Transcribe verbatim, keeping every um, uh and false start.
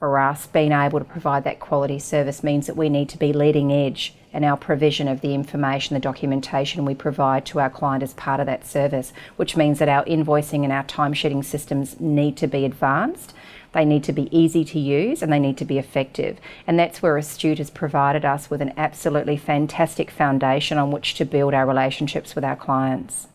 for us, being able to provide that quality service means that we need to be leading edge in our provision of the information, the documentation we provide to our client as part of that service, which means that our invoicing and our timesheeting systems need to be advanced. They need to be easy to use and they need to be effective. And that's where Astute has provided us with an absolutely fantastic foundation on which to build our relationships with our clients.